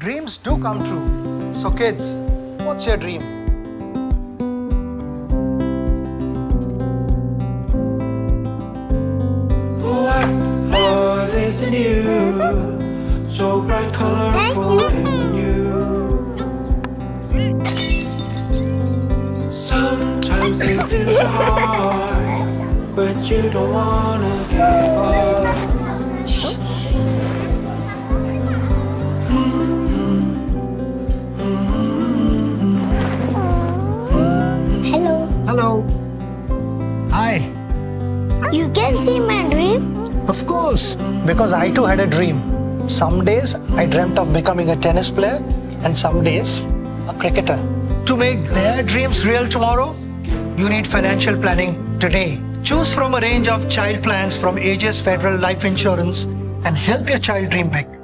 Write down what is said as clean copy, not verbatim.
dreams do come true. So kids, what's your dream? What love is in you? So bright, colorful and new. Sometimes it feels hard, but you don't wanna give up. Hello. Hello. Hi. You can see my dream? Of course, because I too had a dream. Some days I dreamt of becoming a tennis player and some days a cricketer. To make their dreams real tomorrow, you need financial planning today. Choose from a range of child plans from Aegis Federal Life Insurance and help your child dream big.